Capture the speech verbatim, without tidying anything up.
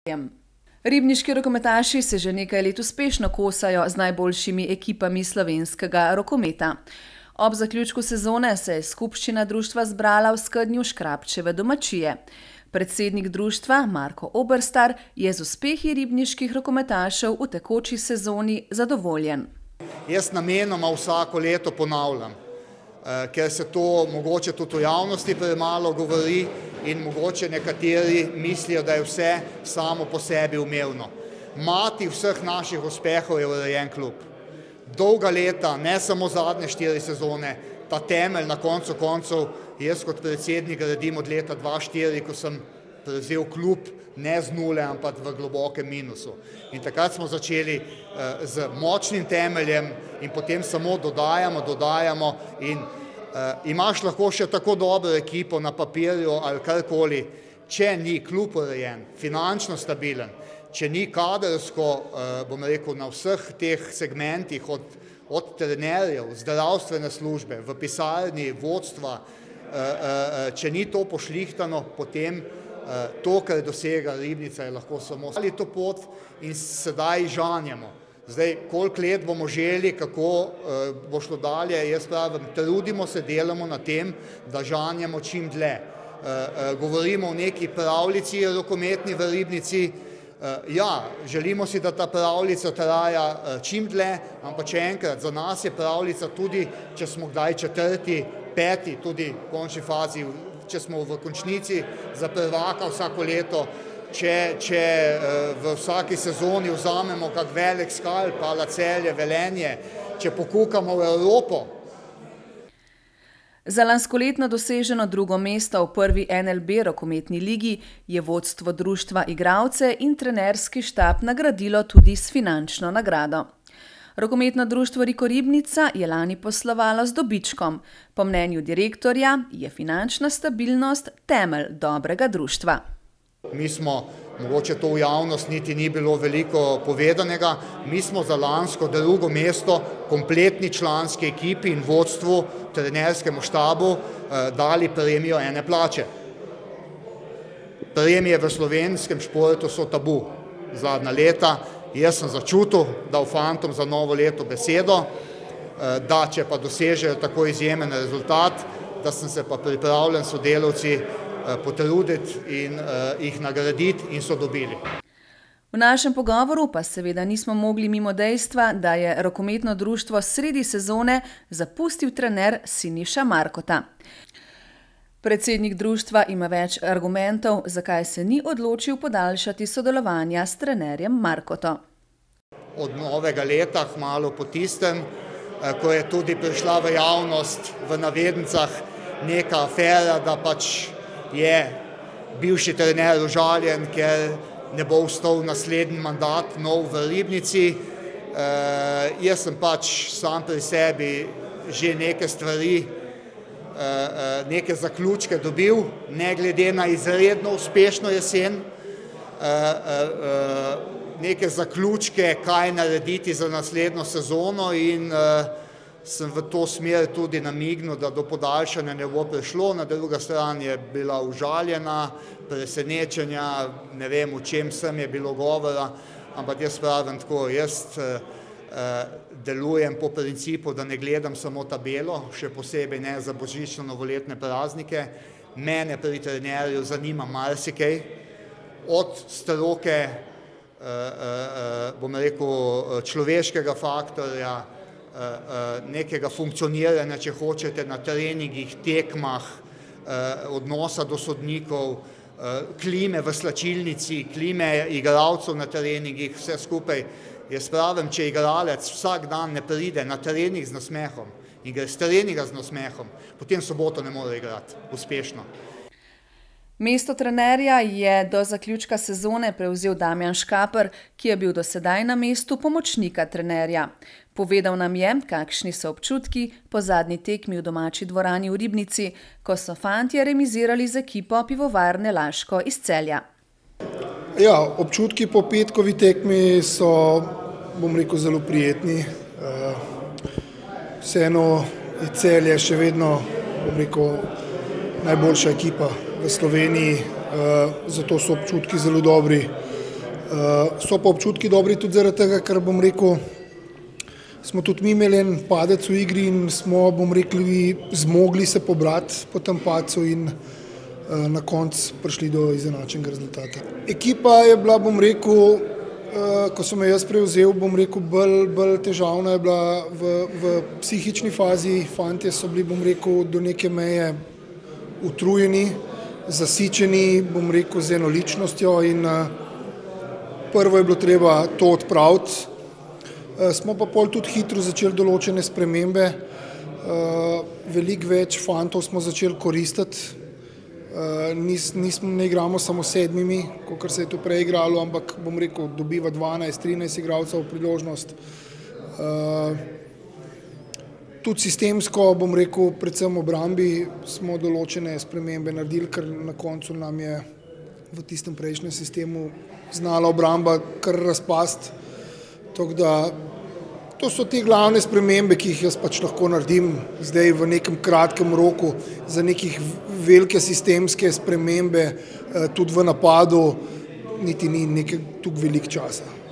Ribniški rokometaši se že nekaj let uspešno kosajo z najboljšimi ekipami slovenskega rokometa. Ob zaključku sezone se je skupščina društva zbrala v Skednju Škrabčeve domačije. Predsednik društva Marko Oberstar je z uspehi ribniških rokometašev v tekoči sezoni zadovoljen. Jaz namenoma vsako leto ponavljam, ker se to mogoče tudi v javnosti premalo govori in mogoče nekateri mislijo, da je vse samo po sebi umevno. Mati vseh naših uspehov je urejen klub. Dolga leta, ne samo zadnje štiri sezone, ta temelj na koncu koncev jaz kot predsednik gradim od leta dva tisoč štiri, ko sem prevzel klub ne z nule, ampak v globokem minusu. In takrat smo začeli z močnim temeljem in potem samo dodajamo, dodajamo in imaš lahko še tako dobro ekipo na papirju ali karkoli, če ni klub urejen, finančno stabilen, če ni kadrovsko, bom rekel, na vseh teh segmentih od, od trenerjev, zdravstvene službe, v pisarni, vodstva, če ni to pošlihtano, potem to, kar dosega Ribnica, je lahko samo ali to pot in sedaj žanjamo. Zdaj, koliko let bomo želi, kako bo šlo dalje, jaz pravim, trudimo se, delamo na tem, da žanjamo čim dlje. Govorimo o neki pravljici rokometni v Ribnici. Ja, želimo si, da ta pravljica traja čim dlje, ampak če enkrat, za nas je pravljica tudi, če smo kdaj četrti, peti, tudi v končni fazi, če smo v končnici za prvaka vsako leto, če, če v vsaki sezoni vzamemo kak velik skalp, ala Celje, Velenje, če pokukamo v Evropo. Za lanskoletno doseženo drugo mesto v prvi N L B rokometni ligi je vodstvo društva igralce in trenerski štab nagradilo tudi s finančno nagrado. Rokometno društvo Riko Ribnica je lani poslovalo z dobičkom. Po mnenju direktorja je finančna stabilnost temelj dobrega društva. Mi smo, mogoče to v javnost niti ni bilo veliko povedanega, mi smo za lansko drugo mesto kompletni članski ekipi in vodstvu, trenerskemu štabu dali premijo ene plače. Premije v slovenskem športu so tabu zadnja leta. Jaz sem začutil, da v fantom za novo leto besedo, da če pa dosežejo tako izjemen rezultat, da sem se pa pripravljen sodelavci potruditi in jih nagraditi in so dobili. V našem pogovoru pa seveda nismo mogli mimo dejstva, da je rokometno društvo sredi sezone zapustil trener Siniša Markota. Predsednik društva ima več argumentov, zakaj se ni odločil podaljšati sodelovanja s trenerjem Markoto. Od novega leta, malo po tistem, ko je tudi prišla v javnost v navednicah neka afera, da pač je bivši trener užaljen, ker ne bo ostal naslednji mandat nov v Ribnici. Jaz sem pač sam pri sebi že neke stvari, neke zaključke dobil, ne glede na izredno uspešno jesen, neke zaključke, kaj narediti za naslednjo sezono in sem v to smer tudi namignil, da do podaljšanja ne bo prišlo, na druga stran je bila užaljena, presenečenja, ne vem, o čem sem je bilo govora, ampak jaz pravim tako, jaz delujem po principu, da ne gledam samo tabelo, še posebej ne za božično-novoletne praznike. Mene pri trenerju zanima marsikaj, od stroke, bom rekel, človeškega faktorja, nekega funkcioniranja, če hočete, na treningih, tekmah, odnosa do sodnikov, klime v slačilnici, klime igralcev na treningih, vse skupaj. Jaz pravim, če igralec vsak dan ne pride na trening z nasmehom in gre s treninga z nasmehom, potem soboto ne more igrati uspešno. Mesto trenerja je do zaključka sezone prevzel Damjan Škaper, ki je bil do sedaj na mestu pomočnika trenerja. Povedal nam je, kakšni so občutki po zadnji tekmi v domači dvorani v Ribnici, ko so fantje remizirali z ekipo Pivovarne Laško iz Celja. Ja, občutki po petkovi tekmi so, bom rekel, zelo prijetni. Vseeno je Celje še vedno, bom rekel, najboljša ekipa v Sloveniji, zato so občutki zelo dobri. So pa občutki dobri tudi zaradi tega, ker bom rekel, smo tudi mi imeli en padec v igri in smo, bom rekli, zmogli se pobrati po tem padcu in na koncu prišli do izenačenega rezultata. Ekipa je bila, bom rekel, ko sem jo jaz prevzel, bom rekel, bolj, bolj težavna je bila v, v psihični fazi. Fantje so bili, bom rekel, do neke meje utrujeni, zasičeni, bom rekel, z enoličnostjo in prvo je bilo treba to odpraviti. Smo pa pol tudi hitro začeli določene spremembe, veliko več fantov smo začeli koristiti, Nis, nismo, ne igramo samo sedmimi, kot se je to prej igralo, ampak bom rekel, dobiva dvanajst, trinajst igralcev priložnost. Tudi sistemsko, bom rekel, predvsem v obrambi smo določene spremembe naredili, ker na koncu nam je v tistem prejšnjem sistemu znala obramba kar razpasti. Tako da to so te glavne spremembe, ki jih jaz pač lahko naredim zdaj v nekem kratkem roku. Za nekih velike sistemske spremembe tudi v napadu niti ni nekaj tukaj veliko časa.